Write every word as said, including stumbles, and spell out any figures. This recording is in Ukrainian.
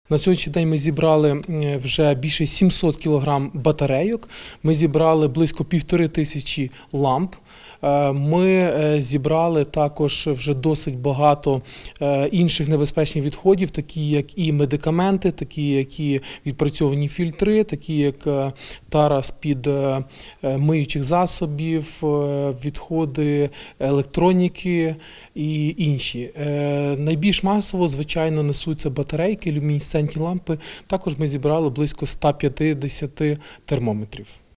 На сьогоднішній день ми зібрали вже більше сімсот кілограм батарейок, ми зібрали близько півтори тисячі ламп. Ми зібрали також вже досить багато інших небезпечних відходів, такі як і медикаменти, такі як і відпрацьовані фільтри, такі як тара з-під миючих засобів, відходи електроніки і інші. Найбільш масово, звичайно, несуться батарейки, люмінесцентні лампи. Також ми зібрали близько ста п'ятдесяти термометрів.